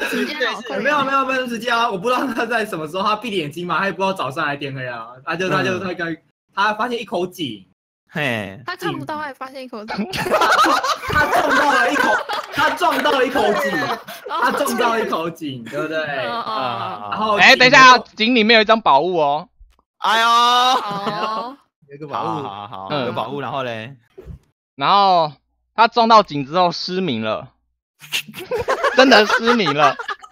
时间好可怜。 没有时间啊！我不知道他在什么时候，他闭眼睛嘛，他也不知道早上还是天黑啊。他发现一口井， 嘿， 他看不到，还发现一口井。 他撞到了一口井，他撞到一口井，对不对？然后等一下，井里面有一张宝物哦。 哎呦， 有一个宝物， 好，有宝物，然后嘞， 然后他撞到井之后失明了，真的失明了。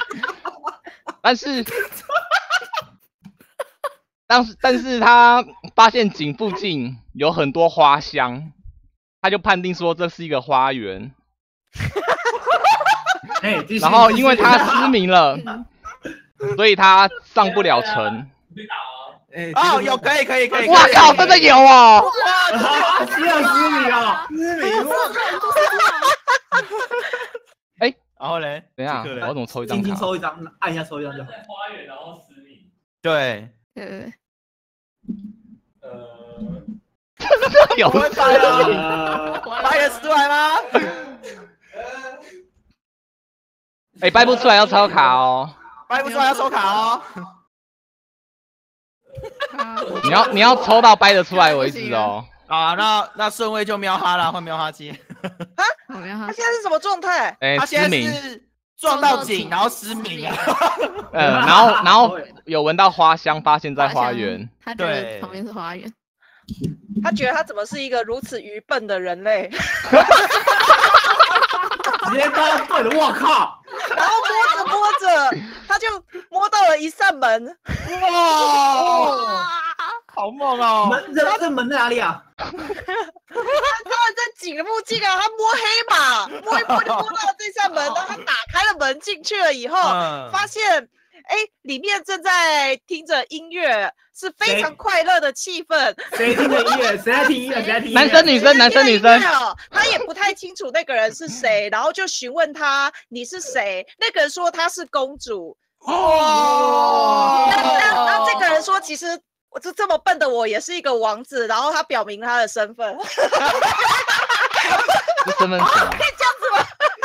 但是他发现井附近有很多花香，他就判定说这是一个花园。然后因为他失明了，所以他上不了城。 哦，有可以。 哇靠，真的有哦！ 哇，失明啊！ 哎， 然后嘞， 等一下，我怎么抽一张？ 轻轻抽一张，按一下抽一张就好。 在花园然后失明。 对。 有会掰得出来吗？ 哎，掰不出来要抽卡哦。 掰不出来要抽卡哦。 你要抽到掰得出来为止哦。 啊，那顺位就喵哈了，换喵哈接。 啊？他现在是什么状态？ 他现在是撞到井，然后失明了。 然后有闻到花香，发现在花园。 他觉得旁边是花园。 他觉得他怎么是一个如此愚笨的人类？ 直接当笨的，我靠！ 然后摸着，他就摸到了一扇门。 哇，好猛哦！ 这门在哪里啊？ 他当然在井的附近啊，他摸黑马，摸一摸就摸到了这扇门，然后他打开了门进去了以后，发现里面正在听着音乐，是非常快乐的气氛。 谁听着音乐？谁在听音乐？ 男生女生。 他也不太清楚那个人是谁，然后就询问他你是谁？那个人说他是公主。然后这个人说其实我这么笨的我也是一个王子，然后他表明他的身份。 这身份什么？ 可以这样子吗？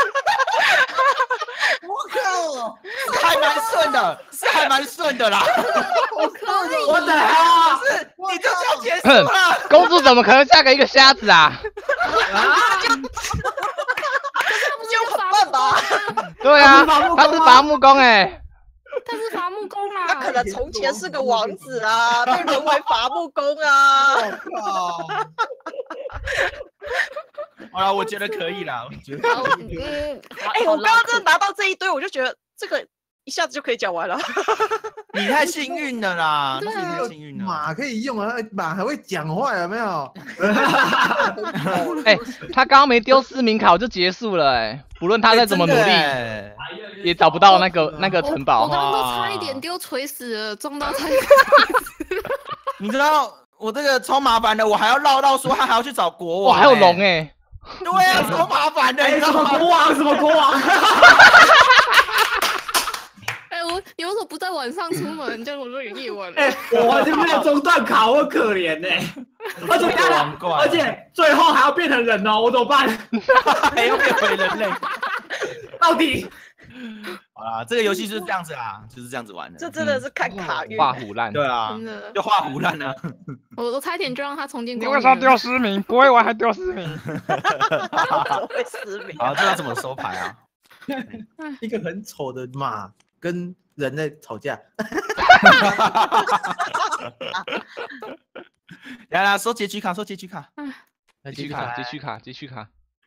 我靠！ 还蛮顺的啦。 我可以。 我的啊！ 是，你就这样结束了。 公主怎么可能嫁给一个瞎子啊？ 就很笨吧？ 对啊，他是伐木工哎。 他是伐木工啊。 他可能从前是个王子啊，被沦为伐木工啊。 好了，我觉得可以啦，我觉得。 我刚刚真的拿到这一堆，我就觉得这个一下子就可以讲完了。 你太幸运了啦，你太幸运了。 马可以用啊，马还会讲话，有没有？ 他刚刚没丢失明卡，我就结束了不论他再怎么努力，也找不到那个城堡。 我刚刚都差一点丢垂死了，撞到他。 你知道我这个超麻烦的，我还要绕到说他还要去找国王。 哇，还有龙对啊，超麻烦的，你知道吗？ 什么国王？ 你为什么不在晚上出门？这样我说有夜晚。 我完全没有中断卡，我可怜而且最后还要变成人哦，我怎么办？ 还要变回人类？ 到底？ 好啦，这个游戏就是这样子啦，就是这样子玩的。 这真的是看卡运， 画虎烂。 对啊， 真的就画虎烂啊！ 我差点就让他重建。 你为啥丢失明？不会玩还丢失明？ 怎么会失明？ 好，这要怎么收牌啊？ 一个很丑的马跟人在吵架。 来，收结局卡，收结局卡。 结局卡。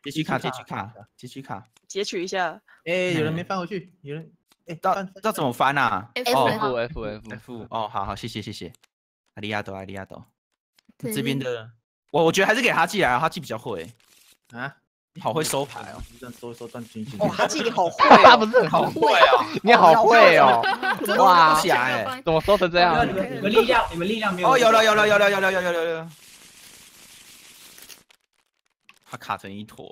截取一下。 有人没翻回去，有人要怎么翻啊 ？F。 哦，好，谢谢。阿里亚多。这边的，我觉得还是给哈记来，哈记比较会啊。 你好会收牌哦， 这样收一收断军心。 哈记你好会， 他不是很会哦，你好会哦， 哇，起来， 怎么收成这样？ 你们力量没有。 哦，有了。它卡成一坨。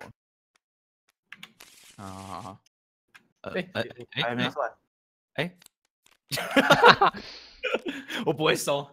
好。 还没算。 我不会收。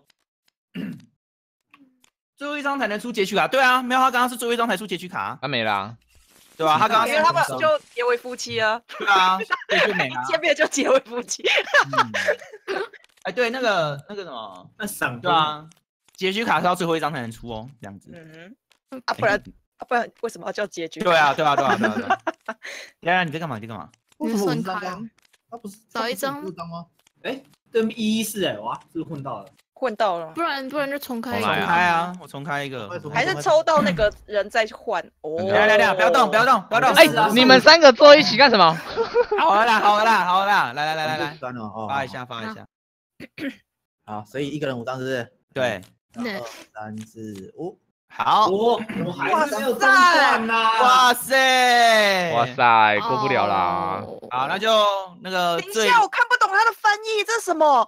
最后一张才能出结局卡，对啊，没有，他刚刚是最后一张才出结局卡。 他没啦。 对吧？他刚刚因为他们就结为夫妻了。 对啊，对就没了。 见面就结为夫妻。 哎，对，那个什么， 那闪对啊，结局卡是到最后一张才能出哦，这样子。 不然为什么要叫结局？ 对啊。丫丫，你在干嘛？你在干嘛？ 为什么我是顺开这张？他不是找一张这张吗？ 哎，对114哎，哇，是不是混到了？ 混到了， 不然就重开一重重来个。 开啊，我重开一个。 还是抽到那个人再换？哦， 来，不要动。 哎，你们3个坐一起干什么？ 好了啦，来，发一下。 好，所以一个人5张是不是？ 对， 2、3、4、5。 好。 我还是没有中断呐！ 哇塞， 哇塞，过不了啦！ 好，那就那个等一下，我看不懂他的翻译，这是什么？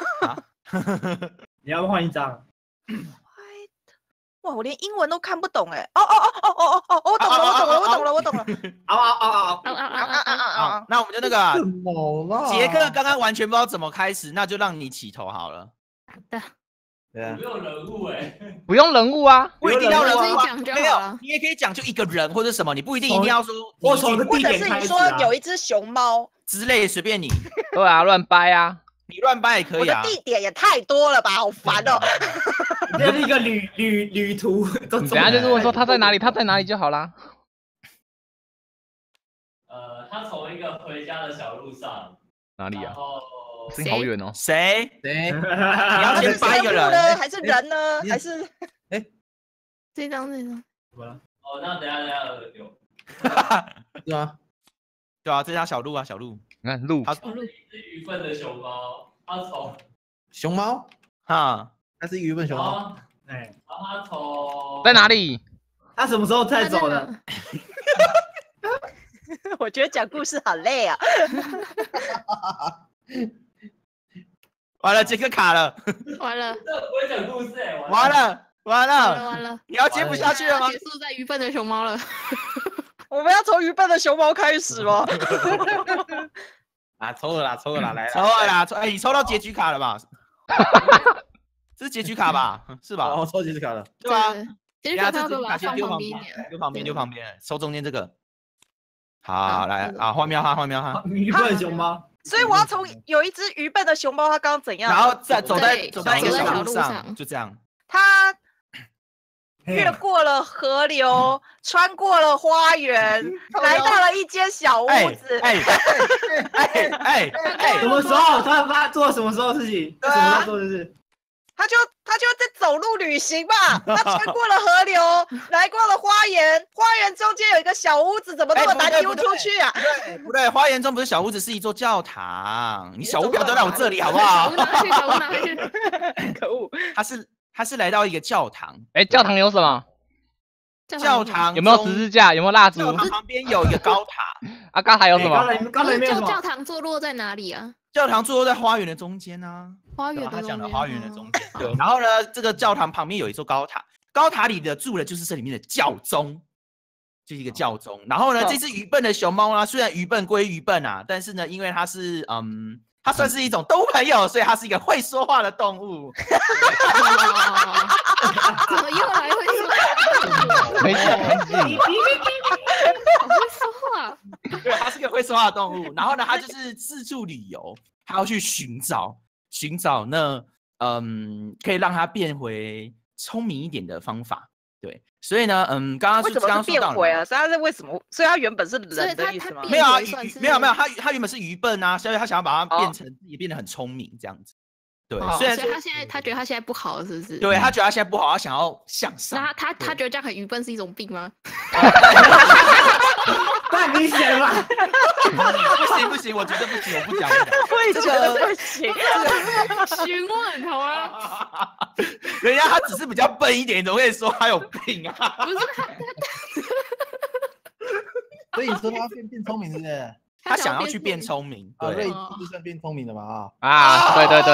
你要不换一张？ 哇，我连英文都看不懂哎！哦，我懂了。 好，那我们就那个什么啦？ 杰克刚刚完全不知道怎么开始，那就让你起头好了。 好的， 对啊， 没有人物哎， 不用人物啊， 不一定要人物啊， 自己讲就好没有了， 你也可以讲就一个人或者什么，你不一定要说我从个或者地点开始是你说有一只熊猫， 之类，随便你， 对啊，乱掰啊！ 你乱掰也可我的以啊。 地点也太多了吧，好烦哦！ 这是一个旅途。 你等下就是问说他在哪里就好啦。 他从一个回家的小路上， 哪里啊？ 然后声音好远哦。 谁？ 谁？ 你要先掰一个人。 呢？还是人呢？还是这张。 哦，那等一下有， 是吗？ 对啊，这张小鹿啊， 你看鹿， 它是一只愚笨的熊猫，它从熊猫？ 啊， 它是一个愚笨熊猫。 哎， 然后它从在哪里？ 他什么时候才走的？ 我觉得讲故事好累啊！ 完了，杰克卡了， 完了， 这不会讲故事哎， 完了， 完了， 你要接不下去了吗？ 结束在愚笨的熊猫了。 我们要从愚笨的熊猫开始吗？ 啊，抽了啦，来抽了啦，哎，你抽到结局卡了吧？这是结局卡吧？是吧？ 哦，抽结局卡了。 对吧？ 结局卡要不要把它放旁边一点？ 丢旁边，抽中间这个。好，来啊，画面哈。 愚笨熊猫。 所以我要从有一只愚笨的熊猫，它刚刚怎样？ 然后再走在一个走在小路小路上上，就这样。 它越过了河流，穿过了花园，来到了一间小屋子。 什么时候他做什么时候的事情？什么时候做的事？ 他就在走路旅行吧，他穿过了河流，来过了花园，花园中间有一个小屋子，怎么那么难丢出去啊？ 不对，花园中不是小屋子，是一座教堂。你小屋不要都在我这里好不好？ 小屋拿去。 可恶！ 他是来到一个教堂。 哎，教堂有什么？ 教堂有没有十字架？有没有蜡烛？ 教堂旁边有一个高塔。 啊，高塔有什么？ 刚才没有什么。 教堂坐落在哪里啊？ 教堂坐落在花园的中间啊。 花园的他讲的中间。 花园的中间。对，然后呢，这个教堂旁边有一座高塔，高塔里的住的就是这里面的教宗，就是一个教宗。然后呢，这只愚笨的熊猫呢，虽然愚笨归愚笨啊，但是呢，因为它是它算是一种动物朋友，所以它是一个会说话的动物。 怎么又来会说话？ 没事， 好会说话。 对，它是个会说话的动物。然后呢，它就是四处旅游，它要去寻找那可以让它变回聪明一点的方法。对，所以呢，刚刚为什么是变回啊？所以他是为什么？所以他原本是人的意思吗？ 没有啊，没有，他原本是愚笨啊，所以他想要把它变成自己变得很聪明这样子。对， 所以他觉得他现在不好了，是不是？ 对，他觉得他现在不好，他想要向上。 那他觉得这样很愚笨是一种病吗？ 太明显了吧？ 不行，我觉得不行，我不讲。 我也觉得不行。 询问好啊。 人家他只是比较笨一点，怎么可以说他有病啊？ 不是所以你说他要变聪明，是不是？ 他想要去变聪明， 对，就算变聪明了嘛啊！对。 请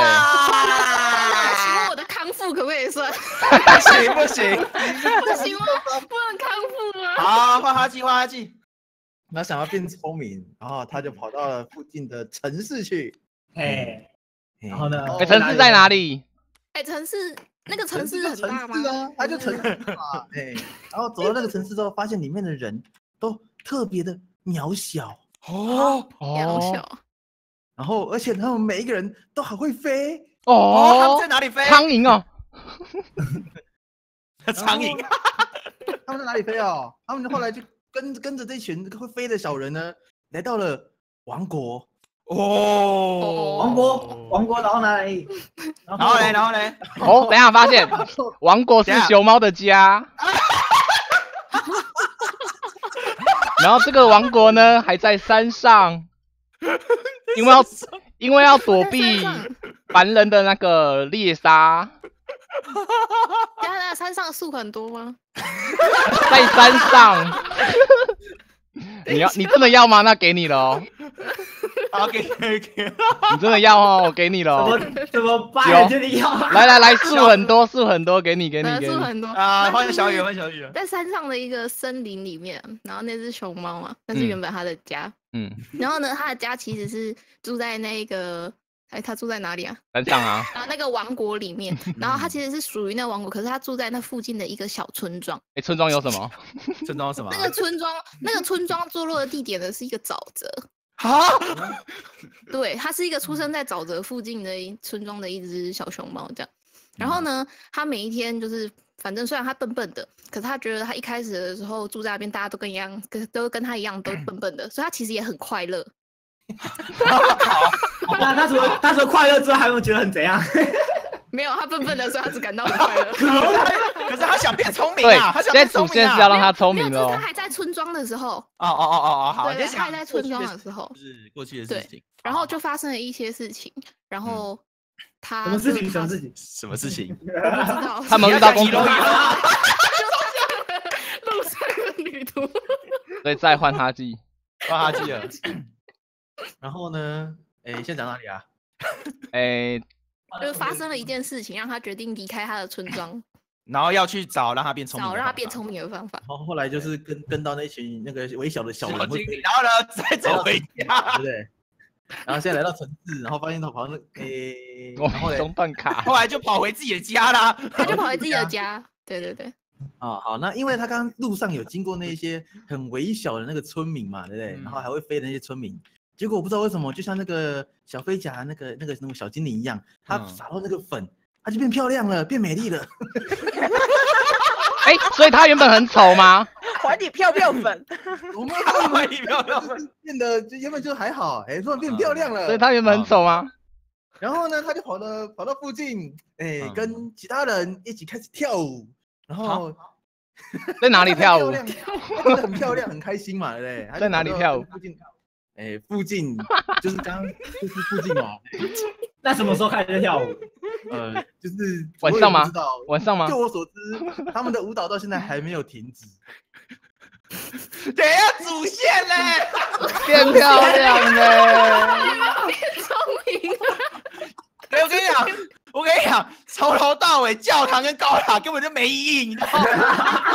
问我的康复可不可以算？ 不行吗？ 不能康复吗？ 好，换哈基。 他想要变聪明，然后他就跑到了附近的城市去。 然后呢？ 城市在哪里？ 城市那个城市很大吗？ 他就城市嘛，然后走到那个城市之后，发现里面的人都特别的渺小哦渺小。 然后而且他们每一个人都好会飞哦，他们在哪里飞？ 苍蝇哦， 苍蝇。 他们在哪里飞哦？他们后来就跟着这群会飞的小人呢，来到了王国。 哦， 王国，然后呢？ 然后嘞， 哦，等一下发现王国是熊猫的家，然后这个王国呢还在山上，因为要躲避凡人的那个猎杀。 那山上树很多吗？ 在山上。你真的要吗？那给你了哦。 好，给。 你真的要哦，我给你了哦。 怎么办？这里要来，树很多，给你。 树很多啊！欢迎小雨。 在山上的一个森林里面，然后那只熊猫嘛，那是原本它的家。然后呢，它的家其实是住在那个。他住在哪里啊？ 山上啊。 然后那个王国里面，然后他其实是属于那个王国，可是他住在那附近的一个小村庄。 村庄有什么？ 村庄有什么？ 那个村庄坐落的地点呢是一个沼泽。 啊？ 对，它是一个出生在沼泽附近的村庄的一只小熊猫这样。然后呢，他每一天就是，反正虽然他笨笨的，可是他觉得他一开始的时候住在那边，大家都跟他一样都笨笨的，所以他其实也很快乐。 那他除了快乐之外，还有没有觉得很怎样？ 没有，他笨笨的，所以他只感到很快乐。 可是他想变聪明啊！他现在主线是要让他聪明了。 他还在村庄的时候。 好。 对，他还在村庄的时候， 是过去的事情。 然后就发生了一些事情，然后他什么事情？ 什么事情？ 我不知道。 他们遇到公主。 路上的旅途。 对，再换他记了。 然后呢？现在讲哪里啊？ 就发生了一件事情，让他决定离开他的村庄， 然后要去找让他变聪明的方法。 然后后来就是跟到那群那个微小的小人，然后呢再走回家， 对不对？然后现在来到城市，然后发现他跑那然后中断卡， 后来就跑回自己的家啦。 他就跑回自己的家，对。 好，那因为他刚刚路上有经过那些很微小的那个村民嘛，对不对？然后还会飞的那些村民。结果我不知道为什么，就像那个小飞侠那个小精灵一样，他撒到那个粉，他就变漂亮了，变美丽了。 所以他原本很丑吗？ 还你漂粉， 我们还你漂粉，变得就原本就还好，突然变漂亮了。 所以他原本很丑吗？ 然后呢，他就跑到附近，跟其他人一起开始跳舞，然后在哪里跳舞？ 很漂亮，很开心嘛，对不对？ 在哪里跳舞？ 附近就是就是附近嘛。 那什么时候开始跳舞？ 就是晚上吗？晚上吗？ 就我所知，他们的舞蹈到现在还没有停止。 等一下，主线嘞， 变漂亮嘞， 变聪明了。 对，我跟你讲，从头到尾教堂跟高塔根本就没意义，你知道吗？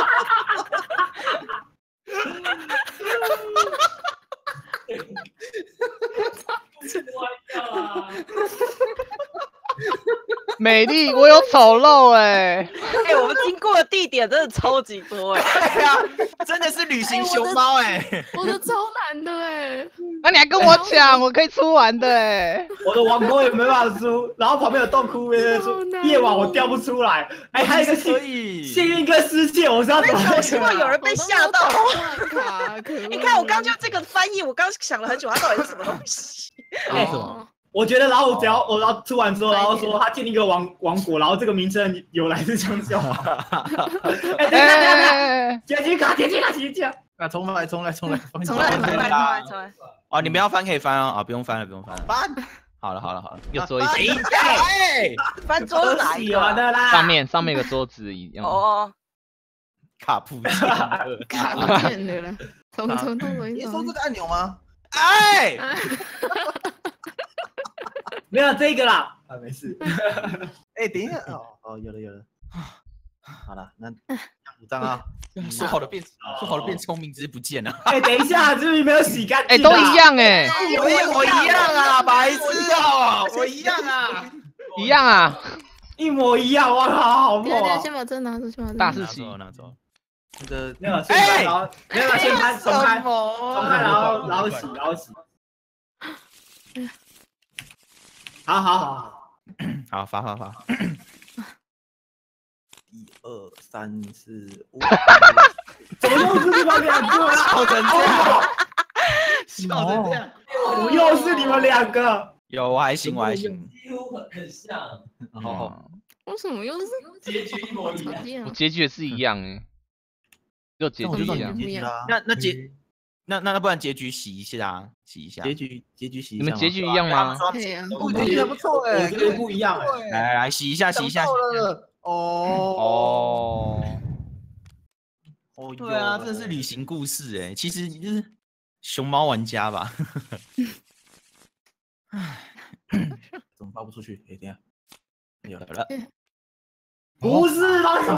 美丽，我有丑陋我们经过的地点真的超级多对啊，真的是旅行熊猫我的超难的那你还跟我抢，我可以出完的我的王国也没办法出，然后旁边有洞窟，夜晚我掉不出来。还有一个幸运跟失窃，我是要怎么？ 我希望有人被吓到。你看我刚就这个翻译，我刚想了很久，它到底是什么东西？ 我觉得，然后我要出完之后，然后说他建立一个王国，然后这个名称由来是这样叫。等一下，点击卡。 啊，重来。 哦，你们要翻可以翻啊，不用翻了。 翻。 好了， 又做一次。 翻桌子哪一个？ 上面有个桌子一样。 卡普键的啦，从头回你说这个按钮吗？ 没有这个啦，没事。 等一下，有了。好了，那5张啊。 说好的变聪明，只是不见了。 等一下，是不是没有洗干净？ 都一样我一样啊，白痴哦，我一样啊， 一模一样，我靠，好猛！ 先把这拿出去， 大事情拿走。 那个没有，先拍，然后没有，先拍，重拍，重拍，然后洗。好， 好，发。 1、2、3、4、5， 怎么又是你们两个啊？ 笑成这样，笑成这样， 怎么又是你们两个？ 有我还行。 几乎很像， 哦， 为什么又是结局一模一样。 我结局也是一样哎，就结那我就让局一样。 你结局啦。 那不然结局洗一下，洗一下。 结局洗一下吗。 你们结局一样吗？ 对呀， 结局还不错哎， 我觉得不一样哎。 来洗一下。 哦， 对啊，这是旅行故事哎，其实就是熊猫玩家吧。 怎么发不出去？哎，等一下，有了。 不是啦。